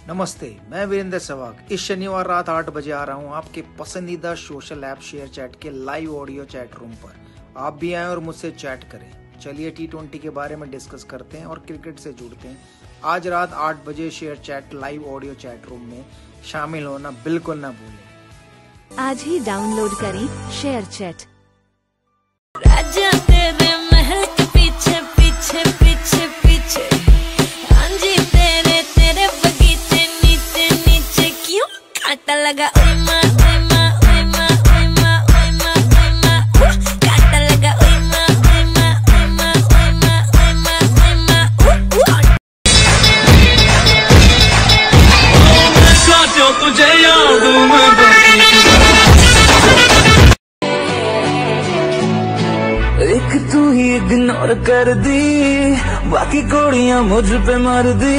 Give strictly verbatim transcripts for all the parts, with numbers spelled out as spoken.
नमस्ते, मैं वीरेंद्र सहवाग। इस शनिवार रात आठ बजे आ रहा हूँ आपके पसंदीदा सोशल ऐप शेयर चैट के लाइव ऑडियो चैट रूम पर। आप भी आएं और मुझसे चैट करें। चलिए टी ट्वेंटी के बारे में डिस्कस करते हैं और क्रिकेट से जुड़ते हैं। आज रात आठ बजे ShareChat live audio chat room में शामिल होना बिल्कुल ना भूलें। आज ही डाउनलोड करें शेयर चैट। राजा तेरे महल के पीछे पीछे पीछे पीछे, आंजी तेरे तेरे बगीचे नीचे नीचे, क्यों कांटा लगा ओए माँ ओए माँ ओए माँ ओए माँ ओए माँ ओए माँ, कांटा लगा ओए माँ ओए माँ ओए माँ ओए माँ ओए माँ ओए माँ। मैं काटो तुझे याद मैं एक तू ही इग्नोर कर दी, बाकी गोलियां मुझ पे मार दी।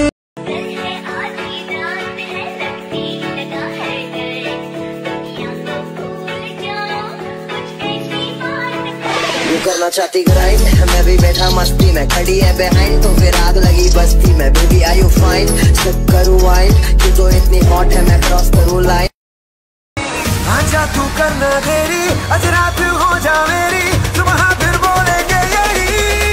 करना चाहती ग्राइंड, मैं भी बैठा मस्ती में, खड़ी है बिहाइंड तो फिर आग लगी बस्ती में। Baby are you fine, sip करूँ वाइन, क्यों तो इतनी हॉट है मैं क्रॉस करूँ लाइन। आजा तू करना तेरी, आज रात हो जा मेरी, सुबह फिर बोलेंगे यही।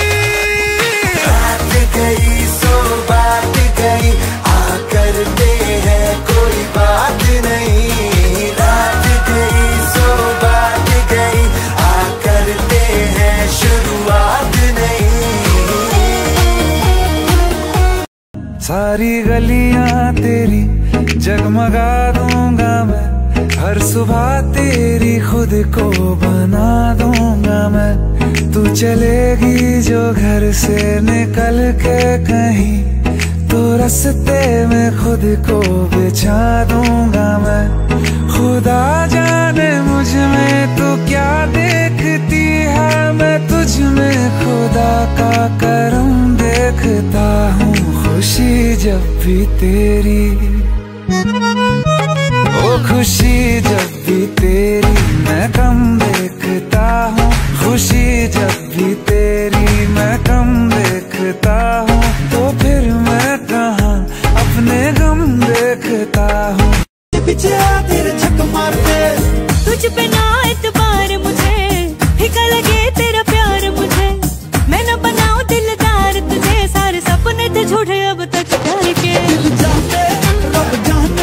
बात गई सो बात गई, आ करते हैं कोई बात नहीं। रात गई सो बात गई, आ करते हैं शुरुआत नहीं। सारी गलियां तेरी जगमगा दूंगा मैं, हर सुबह तेरी खुद को बना दूंगा मैं। तू चलेगी जो घर से निकल के कहीं, तो रास्ते में खुद को बिछा दूंगा मैं। खुदा जाने मुझ में तू क्या देखती है, मैं तुझ में खुदा का करम देखता हूँ। खुशी जब भी तेरी, ओ खुशी जब भी तेरी मैं कम देखता हूँ। खुशी जब भी तेरी मैं कम देखता हूँ, तो फिर मैं कहाँ अपने गम देखता हूँ। पीछे आ तेरे छक मारते, तुझ पे ना एतबार मुझे, फीका लगे तेरा प्यार मुझे। मैं न बनाऊं दिलदार तुझे, सारे सपने थे झूठे अब तक डर के। दिल जाने रब जाने,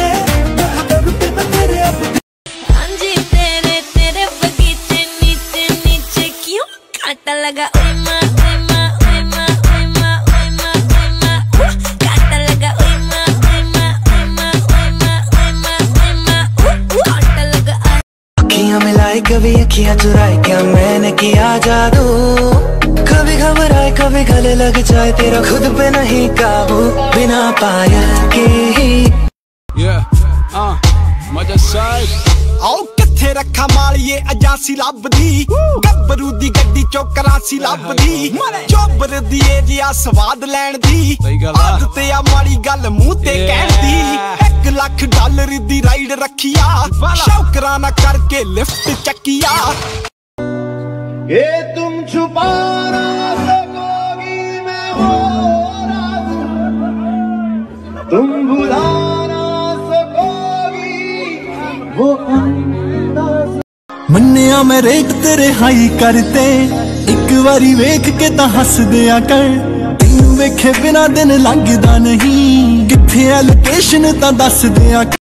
आंजी तेरे तेरे बगीचे नीचे नीचे, क्यों कांटा लगा ओए माँ ओए माँ ओए माँ ओए माँ ओए माँ ओए माँ, कांटा लगा ओए माँ ओए माँ ओए माँ ओए माँ ओए माँ ओए माँ, कांटा लगा। अखियां मिलाई कभी अखियां चुराई, क्या मैंने किया जादू। कभी घबराए कभी गले लग जाए, तेरा खुद पे नहीं काबू, बिना पायल के ही। Yeah, uh, मजा साइड आओ किथे रखा मालिए अजासी लभदी, गब्बरू दी गड्डी चौकरासी लभदी। चोबर दी एरिया स्वाद लैण दी, आदत आ माड़ी गल मुंह ते कहण दी। एक लाख डॉलर दी राइड रखिया, शौकरा ना करके लिफ्ट चकिया। ये तुम छुपा ना सकोगी मैं वो राज, तुम भुला वो अंदाज़। मन्निया मैं रेट तेरे हाई करते, एक बारी वेख के ता हस दिया कर। तेनू वेखे बिना दिन लगदा नहीं, किथे है लोकेशन ता दस दिया कर।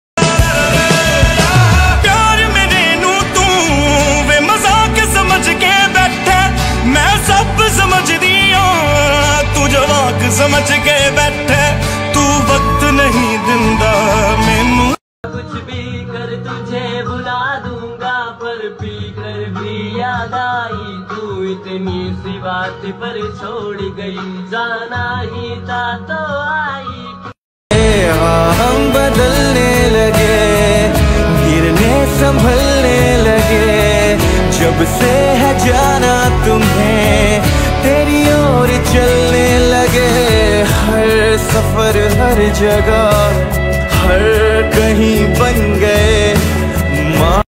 प्यार मेरे नू तू वे मजाक समझ के बैठे, मैं सब समझ दिया तू जवाक समझ के बैठे। तू वक्त नहीं दिंदा मैनू, कुछ भी कर तुझे भुला दूंगा, पर पी कर भी याद आई। तू इतनी सी बात पर छोड़ गई, जाना ही था तो आई। हम बदलने लगे, गिरने संभलने लगे, जब से है जाना तुम्हें तेरी ओर चलने लगे। हर सफर हर जगह हर कहीं बन गए माँ।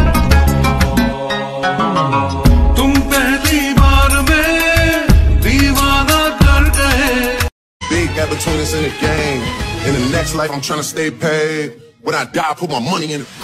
तुम पहली बार में दीवाना कर गए। Big got between us in the game. In the next life, I'm trying to stay paid. When I die, I put my money in it.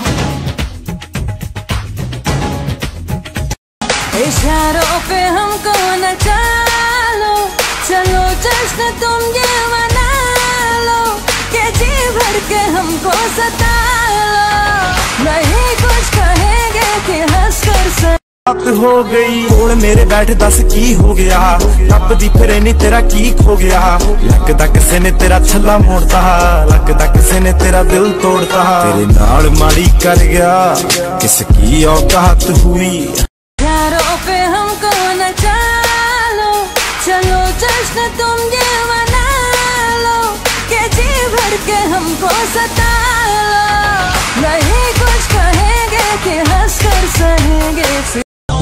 इशारों पे हमको नचा लो, चलो जश्न तुम ये मना लो, के जी भर के हमको सता लो, नहीं कुछ कहेंगे कि हंस कर स हो गई कोल मेरे बैठ दस की हो गया, टपदी फिरे नी तेरा की खो गया, लगदा किसे ने तेरा छल्ला मोड़ता, लगदा किसे ने तेरा दिल तोड़ता, तेरे नाल माड़ी कर गया किसकी औकात हुई। यारों पे हमको नचा लो, चलो जश्न तुम ये मना लो, के जी भर के हमको सता लो, नहीं कुछ कहेंगे कि हंस कर सहेंगे।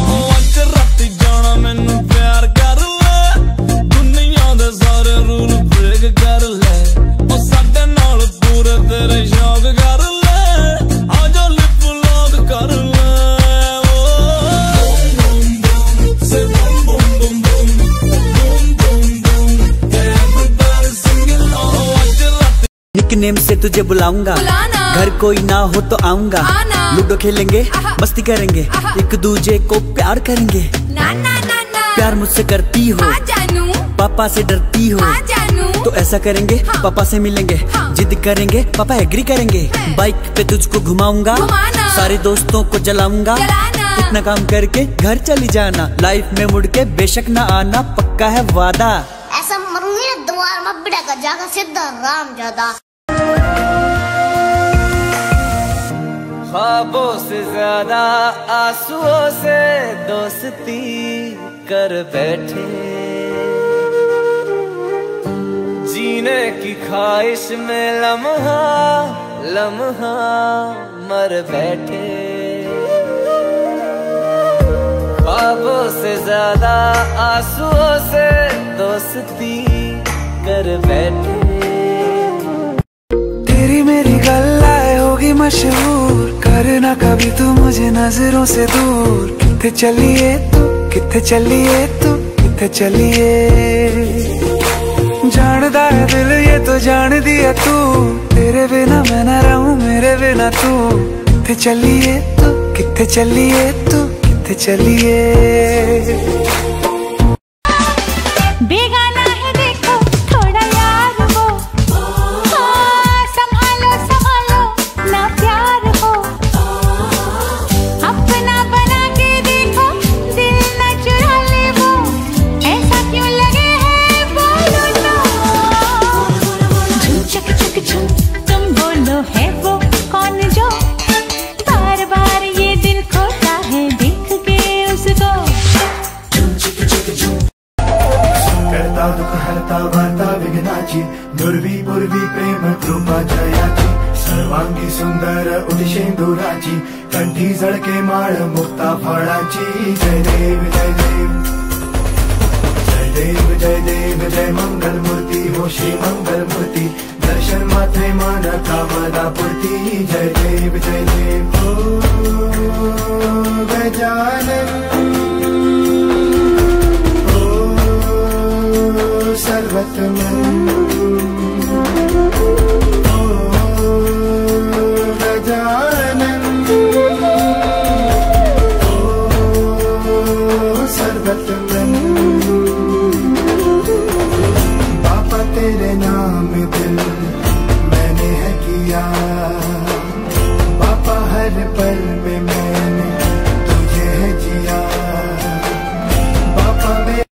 निकनेम से तुझे बुलाऊंगा, घर कोई ना हो तो आऊंगा, लूडो खेलेंगे मस्ती करेंगे, एक दूजे को प्यार करेंगे। ना, ना, ना, ना। प्यार मुझसे करती हो, पापा से डरती हो, तो ऐसा करेंगे हाँ। पापा से मिलेंगे हाँ। जिद करेंगे पापा एग्री करेंगे, बाइक पे तुझको घुमाऊंगा, सारे दोस्तों को जलाऊंगा, इतना काम करके घर चली जाना, लाइफ में मुड़ के बेशक ना आना, पक्का है वादा। ऐसा मरूंगी ना द्वार में बिड़ा का जागा सीधा राम जादा। ख्वाबों से ज्यादा आंसुओं से दोस्ती कर बैठे, जीने की ख्वाहिश में लम्हा लम्हा मर बैठे, ख्वाबों से ज्यादा आंसुओं से दोस्ती कर बैठे। तेरी मेरी गल्लाए होगी मशहूर, करना कभी तू मुझे नजरों से दूर, किथे चलिए तू किथे चलिए तू किथे चलिए, जानदा है दिल ये तो जान दिया तू, तेरे बिना मैं न रहूं मेरे बिना तू, किथे चलिए तू किथे चलिए तू किथे चलिए। बेगाना है देखो थोड़ा यार वो, हाँ, संभालो संभालो ना प्यार हो, अपना बना के देखो दिल न चुरा ले वो, ऐसा क्यों लगे है बोलो ना, झुम चक चक झुम तुम बोलो है वो कौन जो बार बार ये दिल खोता है देख के उसको। करता दुख हरता वार्ता विघ्नाची, दुर्वी पूर्वी प्रेम कृपा जयाची, सर्वांगी सुंदर उदिशेंदुराची, कंठी झळके माळ मुक्ता फळाची, जय देव जय देव जय देव जय देव जय मंगल मूर्ती हो श्री मंगल मूर्ती, दर्शन मात्रे मान कामना पूर्ती, जय देव जय देव ओ गजानन सर्वतमन ओ गजानन ओ सर्वतमन, पापा तेरे नाम दिल मैंने है किया